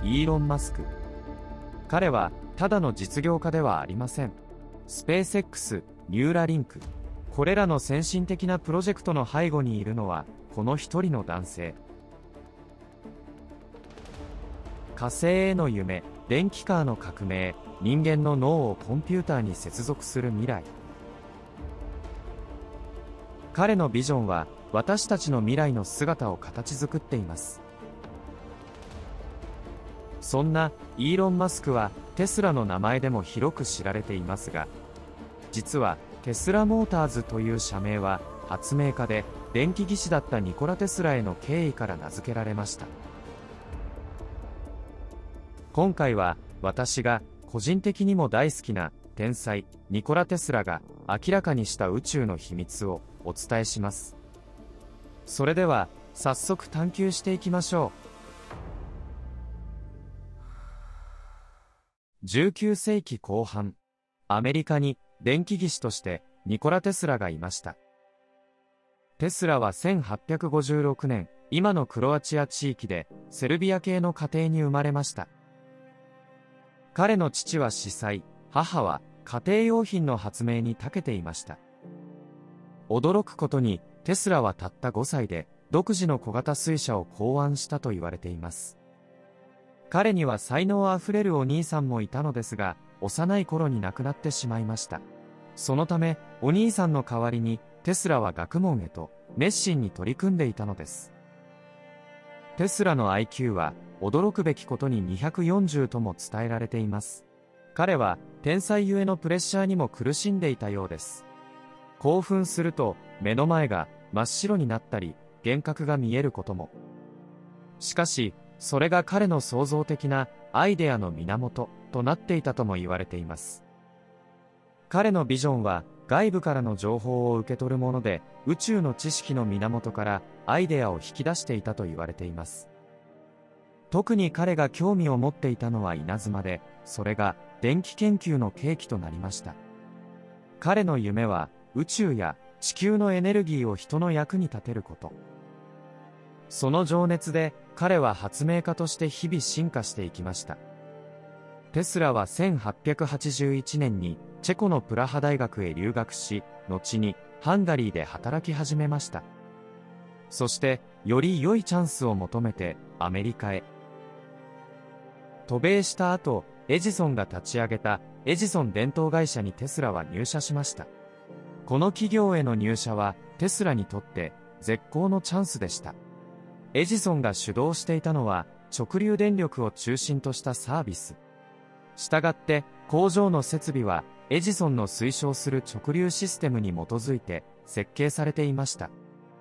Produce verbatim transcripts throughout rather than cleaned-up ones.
イーロン・マスク。彼はただの実業家ではありません。スペース X、ニューラリンク、これらの先進的なプロジェクトの背後にいるのはこの一人の男性。火星への夢、電気カーの革命、人間の脳をコンピューターに接続する未来。彼のビジョンは私たちの未来の姿を形作っています。そんなイーロン・マスクはテスラの名前でも広く知られていますが、実はテスラモーターズという社名は発明家で電気技師だったニコラ・テスラへの敬意から名付けられました。今回は私が個人的にも大好きな天才ニコラ・テスラが明らかにした宇宙の秘密をお伝えします。それでは早速探求していきましょう。じゅうきゅうせいきこう半、アメリカに電気技師としてニコラ・テスラがいました。テスラはせんはっぴゃくごじゅうろくねん、今のクロアチア地域でセルビア系の家庭に生まれました。彼の父は司祭、母は家庭用品の発明に長けていました。驚くことにテスラはたったごさいで独自の小型水車を考案したと言われています。彼には才能あふれるお兄さんもいたのですが、幼い頃に亡くなってしまいました。そのためお兄さんの代わりにテスラは学問へと熱心に取り組んでいたのです。テスラの アイキュー は驚くべきことににひゃくよんじゅうとも伝えられています。彼は天才ゆえのプレッシャーにも苦しんでいたようです。興奮すると目の前が真っ白になったり幻覚が見えることも。しかしそれが彼の創造的なアイデアの源となっていたとも言われています。彼のビジョンは外部からの情報を受け取るもので、宇宙の知識の源からアイデアを引き出していたと言われています。特に彼が興味を持っていたのは稲妻で、それが電気研究の契機となりました。彼の夢は宇宙や地球のエネルギーを人の役に立てること。その情熱で彼は発明家として日々進化していきました。テスラはせんはっぴゃくはちじゅういちねんにチェコのプラハ大学へ留学し、後にハンガリーで働き始めました。そしてより良いチャンスを求めてアメリカへ渡米した後、エジソンが立ち上げたエジソン電灯会社にテスラは入社しました。この企業への入社はテスラにとって絶好のチャンスでした。エジソンが主導していたのは直流電力を中心としたサービス。したがって工場の設備はエジソンの推奨する直流システムに基づいて設計されていました。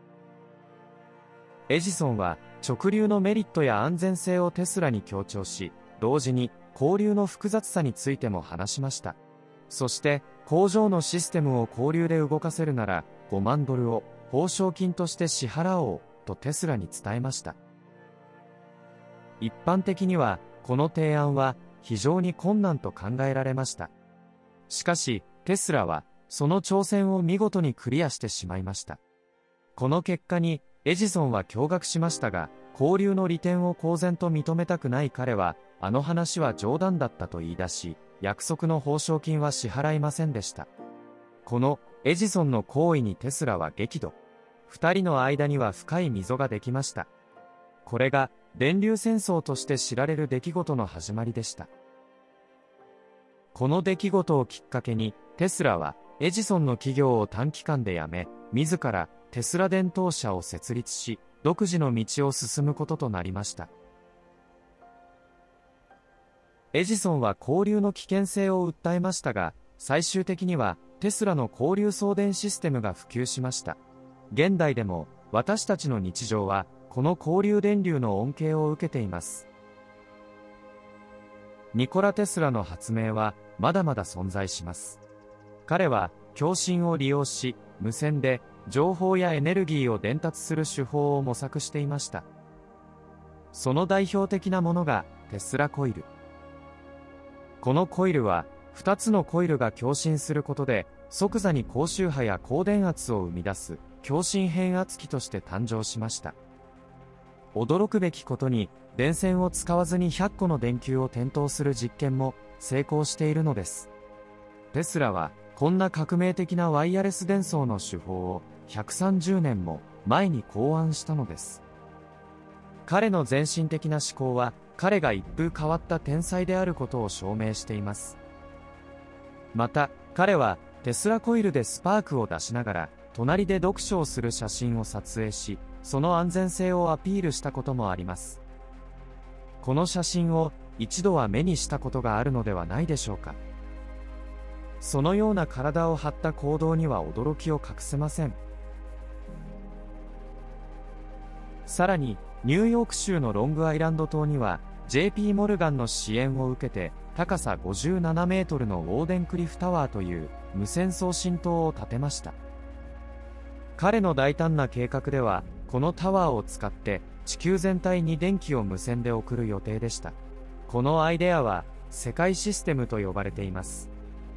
エジソンは直流のメリットや安全性をテスラに強調し、同時に交流の複雑さについても話しました。そして工場のシステムを交流で動かせるならごまんドルを報奨金として支払おうとテスラに伝えました。一般的にはこの提案は非常に困難と考えられました。しかしテスラはその挑戦を見事にクリアしてしまいました。この結果にエジソンは驚愕しましたが、交流の利点を公然と認めたくない彼は、あの話は冗談だったと言い出し、約束の報奨金は支払いませんでした。このエジソンの行為にテスラは激怒。二人の間には深い溝ができました。これが電流戦争として知られる出来事の始まりでした。この出来事をきっかけに、テスラはエジソンの企業を短期間で辞め、自らテスラ電灯社を設立し、独自の道を進むこととなりました。エジソンは交流の危険性を訴えましたが、最終的にはテスラの交流送電システムが普及しました。現代でも私たちの日常はこの交流電流の恩恵を受けています。ニコラ・テスラの発明はまだまだ存在します。彼は共振を利用し、無線で情報やエネルギーを伝達する手法を模索していました。その代表的なものがテスラコイル。このコイルはふたつのコイルが共振することで即座に高周波や高電圧を生み出す共振変圧器として誕生しました。 驚くべきことに、電線を使わずにひゃっこの電球を点灯する実験も成功しているのです。テスラは、こんな革命的なワイヤレス伝送の手法をひゃくさんじゅうねんも前に考案したのです。彼の前進的な思考は、彼が一風変わった天才であることを証明しています。また、彼はテスラコイルでスパークを出しながら、隣で読書をする写真を撮影し、その安全性をアピールしたこともあります。この写真を一度は目にしたことがあるのではないでしょうか。そのような体を張った行動には驚きを隠せません。さらに、ニューヨーク州のロングアイランド島には、ジェイピー モルガンの支援を受けて、高さごじゅうななメートルのウォーデンクリフタワーという無線送信塔を建てました。彼の大胆な計画では、このタワーを使って地球全体に電気を無線で送る予定でした。このアイデアは世界システムと呼ばれています。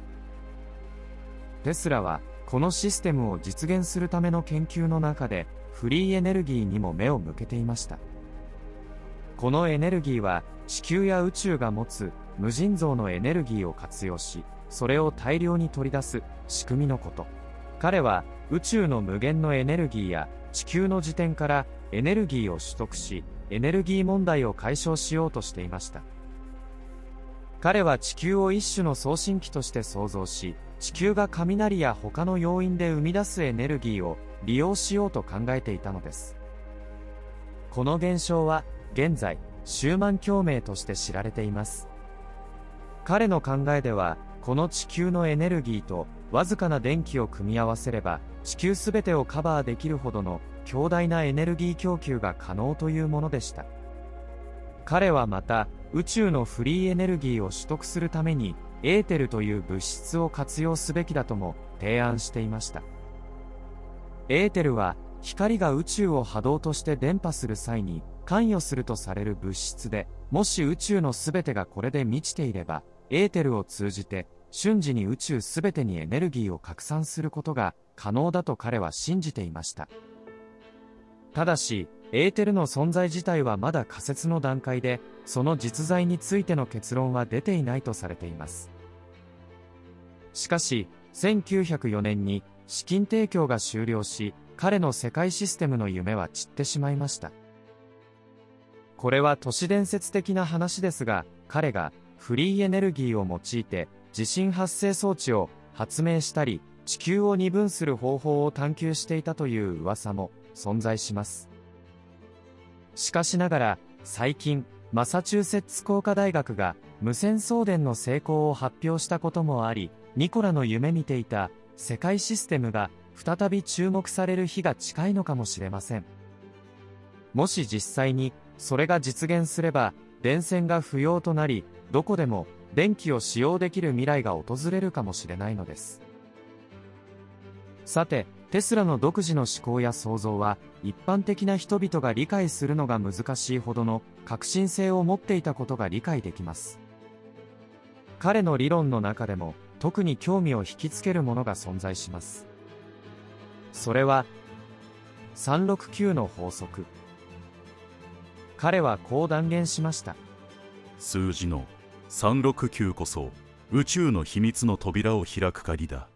テスラはこのシステムを実現するための研究の中でフリーエネルギーにも目を向けていました。このエネルギーは地球や宇宙が持つ無尽蔵のエネルギーを活用し、それを大量に取り出す仕組みのこと。彼は宇宙の無限のエネルギーや地球の時点からエネルギーを取得し、エネルギー問題を解消しようとしていました。彼は地球を一種の送信機として創造し、地球が雷や他の要因で生み出すエネルギーを利用しようと考えていたのです。この現象は現在、シューマン共鳴として知られています。彼の考えでは、この地球のエネルギーとわずかな電気を組み合わせれば、地球すべてをカバーできるほどの強大なエネルギー供給が可能というものでした。彼はまた、宇宙のフリーエネルギーを取得するために、エーテルという物質を活用すべきだとも提案していました。エーテルは、光が宇宙を波動として伝播する際に関与するとされる物質で、もし宇宙のすべてがこれで満ちていれば、エーテルを通じて瞬時に宇宙すべてにエネルギーを拡散することが可能だと彼は信じていました。ただし、エーテルの存在自体はまだ仮説の段階で、その実在についての結論は出ていないとされています。しかし、せんきゅうひゃくよねんに資金提供が終了し、彼の世界システムの夢は散ってしまいました。これは都市伝説的な話ですが、彼がフリーエネルギーを用いて地震発生装置を発明したり、地球を二分する方法を探求していたという噂も存在します。しかしながら、最近、マサチューセッツ工科大学が無線送電の成功を発表したこともあり、ニコラの夢見ていた世界システムが再び注目される日が近いのかもしれません。もし実際にそれが実現すれば、電線が不要となり、どこでも電気を使用できる未来が訪れるかもしれないのです。さて、テスラの独自の思考や創造は、一般的な人々が理解するのが難しいほどの革新性を持っていたことが理解できます。彼の理論の中でも、特に興味を引きつけるものが存在します。それは、さんろくきゅうの法則。彼はこう断言しました。 数字のさんろくきゅうこそ、宇宙の秘密の扉を開く鍵だ。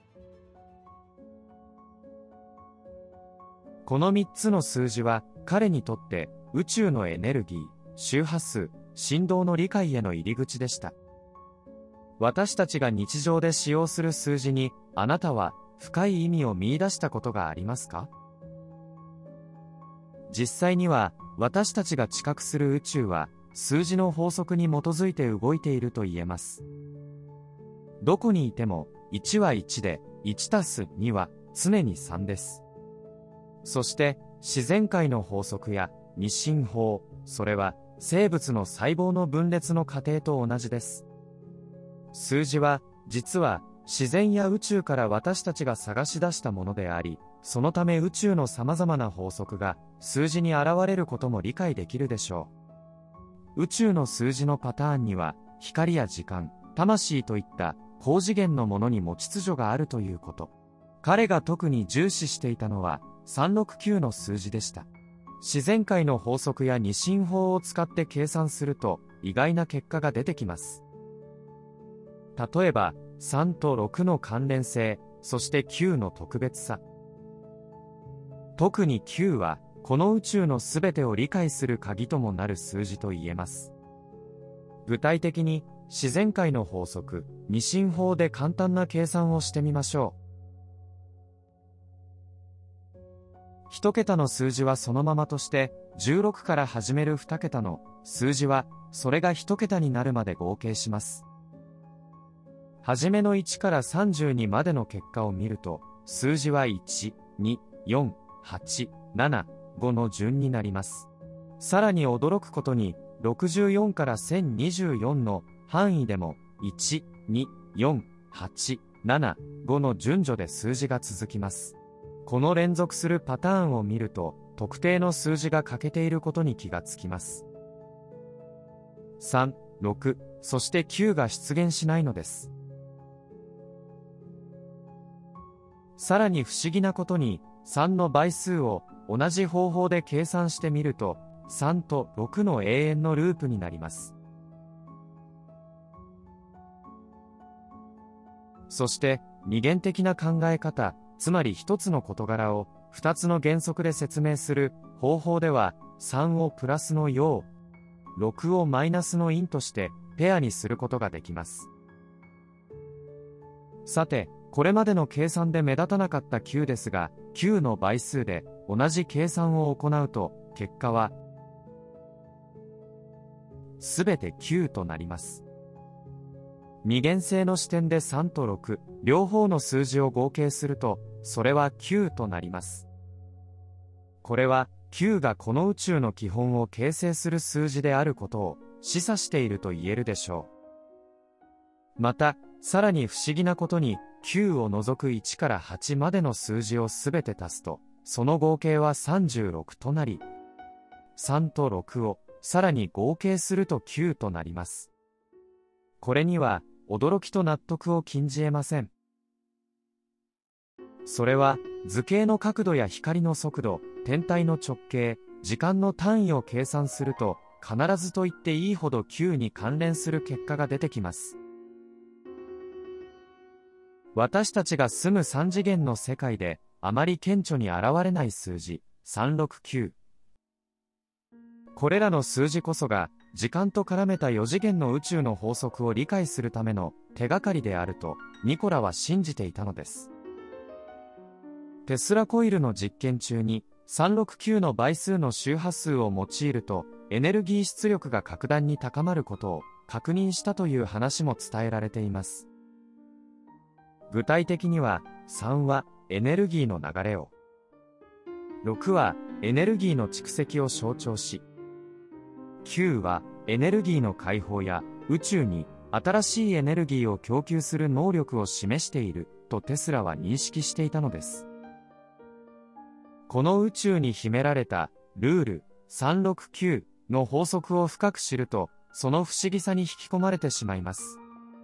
このみっつの数字は、彼にとって宇宙のエネルギー、周波数、振動の理解への入り口でした。私たちが日常で使用する数字に、あなたは深い意味を見出したことがありますか？実際には、私たちが知覚する宇宙は、数字の法則に基づいて動いていると言えます。どこにいても、いちはいちで、いちたすには常にさんです。そして、自然界の法則や日進法、それは生物の細胞の分裂の過程と同じです。数字は、実は自然や宇宙から私たちが探し出したものであり、そのため宇宙の様々な法則が数字に現れることも理解できるでしょう。宇宙の数字のパターンには、光や時間、魂といった高次元のものにも秩序があるということ。彼が特に重視していたのは、さんろくきゅうの数字でした。 自然界の法則や二進法を使って計算すると意外な結果が出てきます。例えば、さんとろくの関連性、そしてきゅうの特別さ。特にきゅうは、この宇宙のすべてを理解する鍵ともなる数字と言えます。具体的に、自然界の法則、二進法で簡単な計算をしてみましょう。一桁の数字はそのままとして、じゅうろくから始める二桁の数字は、それが一桁になるまで合計します。はじめのいちからさんじゅうにまでの結果を見ると、数字はいち、に、よん、はち、なな、ごの順になります。さらに驚くことに、ろくじゅうよんからせんにじゅうよんの範囲でも、いち、に、よん、はち、なな、ごの順序で数字が続きます。この連続するパターンを見ると、特定の数字が欠けていることに気がつきます。さん、ろく、そしてきゅうが出現しないのです。さらに不思議なことに、さんの倍数を同じ方法で計算してみると、さんとろくの永遠のループになります。そして、二元的な考え方、つまり一つの事柄を二つの原則で説明する方法では、さんをプラスの陽、ろくをマイナスの陰としてペアにすることができます。さて、これまでの計算で目立たなかったきゅうですが、きゅうの倍数で同じ計算を行うと、結果はすべてきゅうとなります。二元性の視点でさんとろく、両方の数字を合計すると、それはきゅうとなります。これは、きゅうがこの宇宙の基本を形成する数字であることを示唆していると言えるでしょう。また、さらに不思議なことに、きゅうを除くいちからはちまでの数字をすべて足すと、その合計はさんじゅうろくとなり、さんとろくをさらに合計するときゅうとなります。これには驚きと納得を禁じ得ません。それは図形の角度や光の速度、天体の直径、時間の単位を計算すると、必ずと言っていいほどきゅうに関連する結果が出てきます。私たちが住む三次元の世界であまり顕著に現れない数字さんろくきゅう。これらの数字こそが時間と絡めたよ次元の宇宙の法則を理解するための手がかりであるとニコラは信じていたのです。テスラコイルの実験中にさんろくきゅうの倍数の周波数を用いるとエネルギー出力が格段に高まることを確認したという話も伝えられています。具体的には、さんはエネルギーの流れを、ろくはエネルギーの蓄積を象徴し、きゅうはエネルギーの解放や宇宙に新しいエネルギーを供給する能力を示しているとテスラは認識していたのです。この宇宙に秘められたルールさんろくきゅうの法則を深く知ると、その不思議さに引き込まれてしまいます。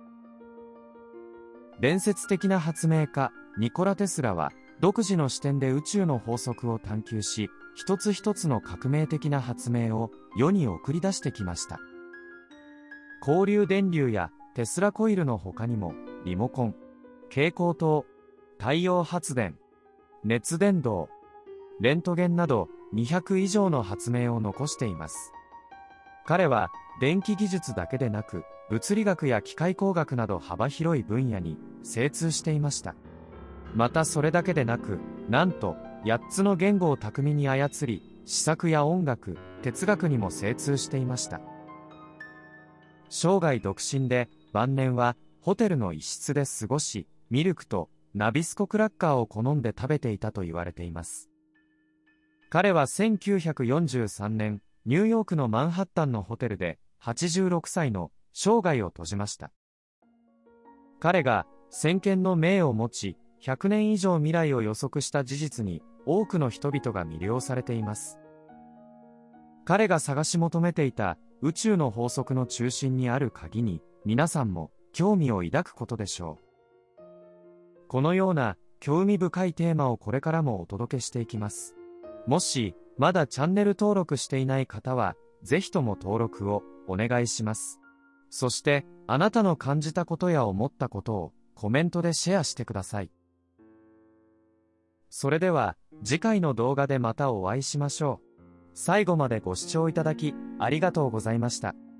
伝説的な発明家ニコラ・テスラは独自の視点で宇宙の法則を探求し、一つ一つの革命的な発明を世に送り出してきました。交流電流やテスラコイルの他にもリモコン、蛍光灯、太陽発電、熱伝導、レントゲンなどにひゃく以上の発明を残しています。彼は電気技術だけでなく物理学や機械工学など幅広い分野に精通していました。またそれだけでなく、なんとやっつの言語を巧みに操り、詩作や音楽、哲学にも精通していました。生涯独身で、晩年はホテルの一室で過ごし、ミルクとナビスコクラッカーを好んで食べていたと言われています。彼はせんきゅうひゃくよんじゅうさんねん、ニューヨークのマンハッタンのホテルではちじゅうろくさいの生涯を閉じました。彼が先見の明を持ち、ひゃくねん以上未来を予測した事実に多くの人々が魅了されています。彼が探し求めていた宇宙の法則の中心にある鍵に皆さんも興味を抱くことでしょう。このような興味深いテーマをこれからもお届けしていきます。もしまだチャンネル登録していない方は、ぜひとも登録をお願いします。そして、あなたの感じたことや思ったことをコメントでシェアしてください。それでは、次回の動画でまたお会いしましょう。最後までご視聴いただき、ありがとうございました。